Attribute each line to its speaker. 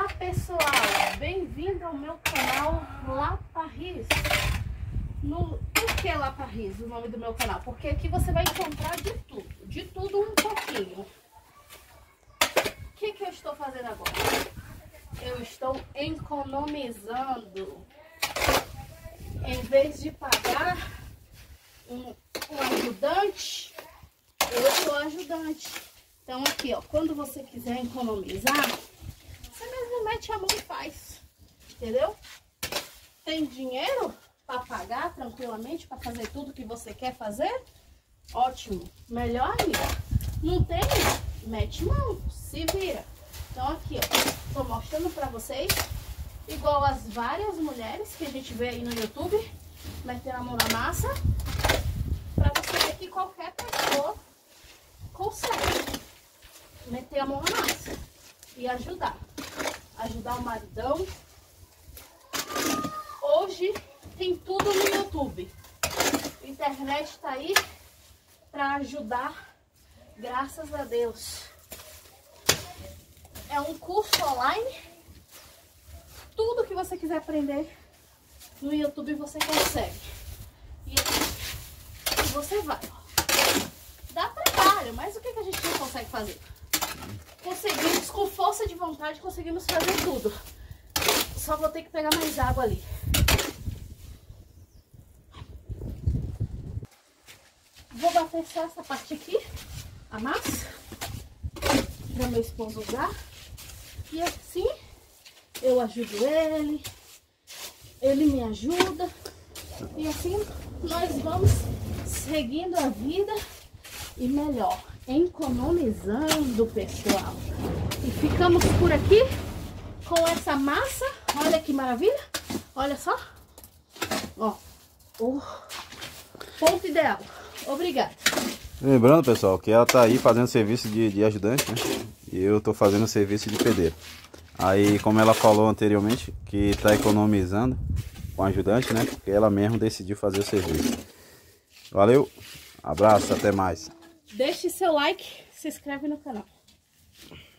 Speaker 1: Olá pessoal, bem-vindo ao meu canal La Paris. Por que La Paris, o nome do meu canal? Porque aqui você vai encontrar de tudo um pouquinho. O que eu estou fazendo agora? Eu estou economizando. Em vez de pagar um ajudante, eu sou ajudante. Então aqui, ó, quando você quiser economizar, você mesmo mete a mão e faz, entendeu? Tem dinheiro para pagar tranquilamente, para fazer tudo que você quer fazer? Ótimo, melhor ainda. Não tem? Mete mão, se vira. Então aqui, ó, tô mostrando para vocês, igual as várias mulheres que a gente vê aí no YouTube, metendo a mão na massa, para você ver que qualquer pessoa consegue meter a mão na massa e ajudar o maridão. Hoje tem tudo no YouTube. A internet tá aí para ajudar, graças a Deus. É um curso online. Tudo que você quiser aprender no YouTube você consegue. E você vai. Dá trabalho, mas o que a gente não consegue fazer? Conseguimos, com força de vontade, conseguimos fazer tudo. Só vou ter que pegar mais água ali. Vou bater só essa parte aqui, a massa, para meu esposo usar. E assim eu ajudo ele me ajuda. E assim nós vamos seguindo a vida e melhor, economizando, pessoal. E ficamos por aqui com essa massa. Olha que maravilha. Olha só. Ó, o ponto ideal. Obrigada.
Speaker 2: Lembrando, pessoal, que ela tá aí fazendo serviço de ajudante, né? E eu tô fazendo serviço de pedreiro. Aí, como ela falou anteriormente, que tá economizando com a ajudante, né? Porque ela mesma decidiu fazer o serviço. Valeu, abraço, até mais.
Speaker 1: Deixe seu like, se inscreve no canal.